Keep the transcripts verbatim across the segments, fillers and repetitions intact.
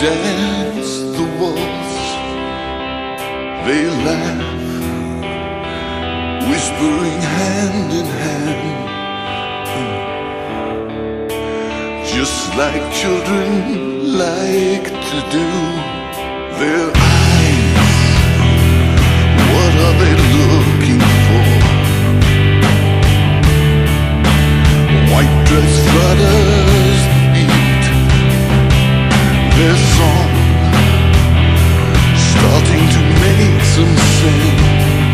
dance the waltz, they laugh, whispering hand in hand, just like children like to do. Their eyes, what are they looking for? White dress flutters the beat, their song starting to make some sense.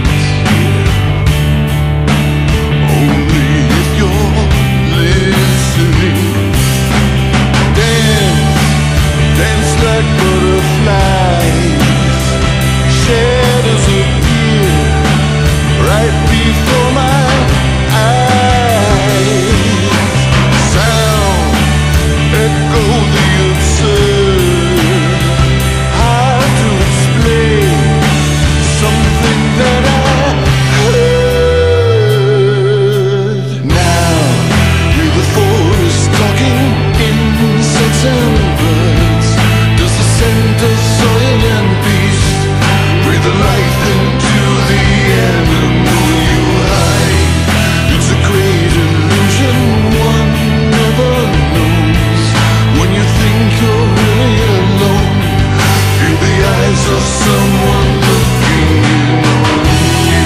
Only if you're listening. Dance, dance like butterflies. Shadows appear right before my eyes. Sound echo the absurd. Hard to explain something that I heard. Now hear the forest talking, insects and birds. Does the scent of soil and beast breathe the life into the animal you hide? It's a great illusion one never knows. When you think you're really alone, feel the eyes of someone looking in on you.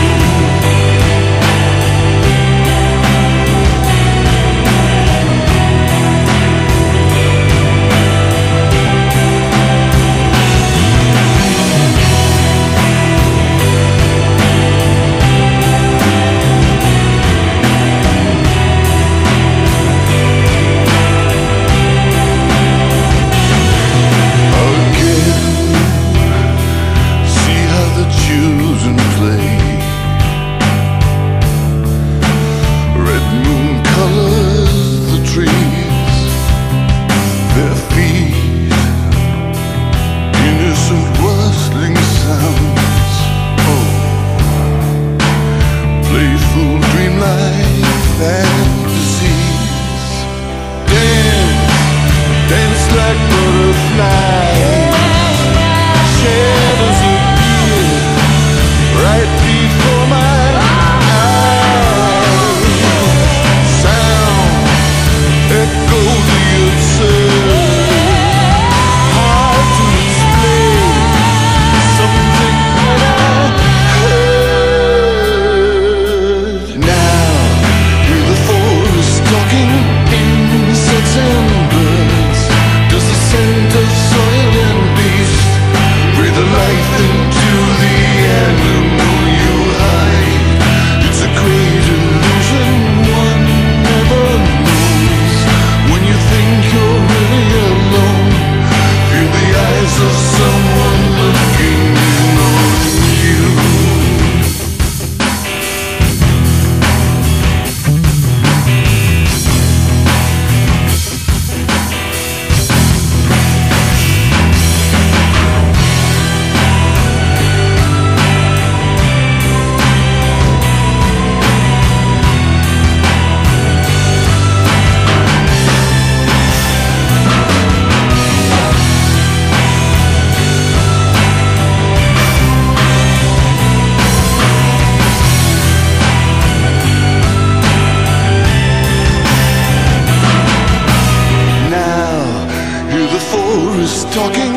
Talking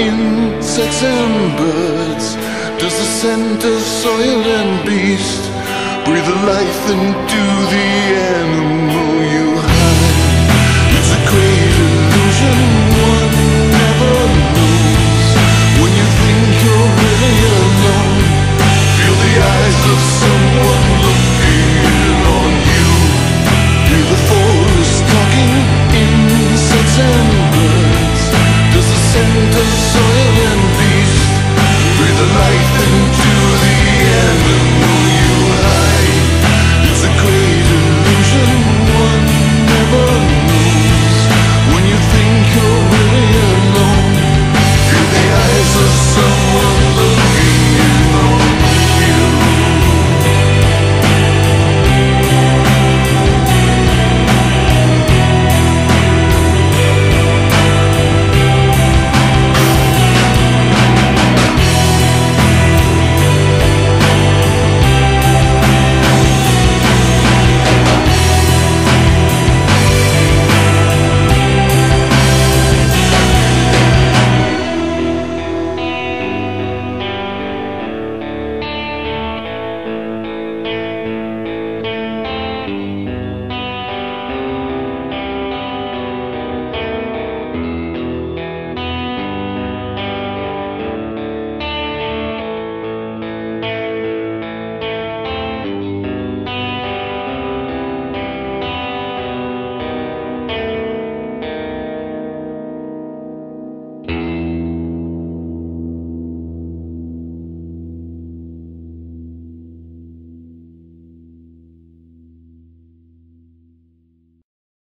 insects and birds. Does the scent of soil and beast breathe a life into